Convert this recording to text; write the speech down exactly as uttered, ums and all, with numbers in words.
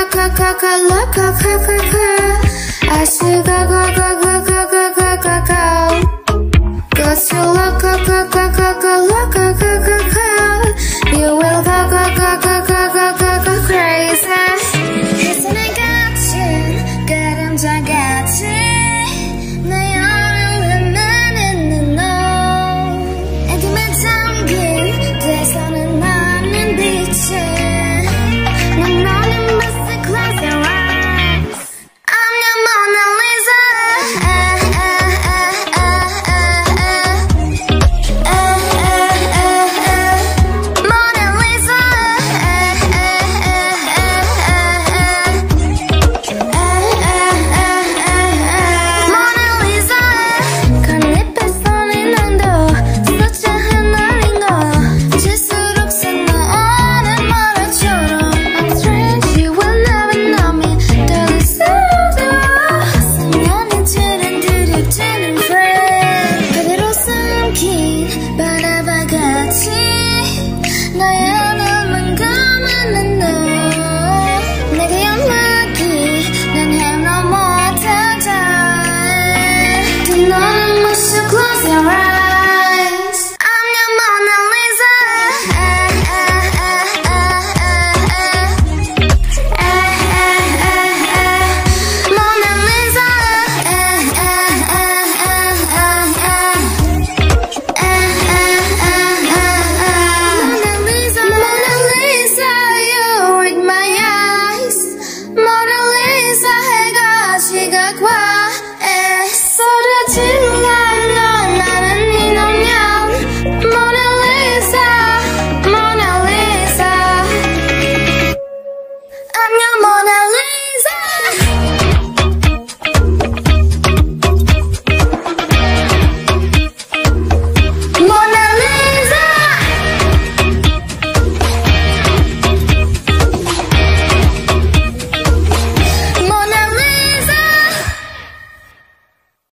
I still go go go go go go go go go. Go to loco go go go go loco go go go. You will go go go go go go go go crazy. 이제는 같은 그림자 같이 내 얼음을 나는 너. 어둠에 잠긴 대선은 나는 빛이. 바라봐 같이 나의 눈물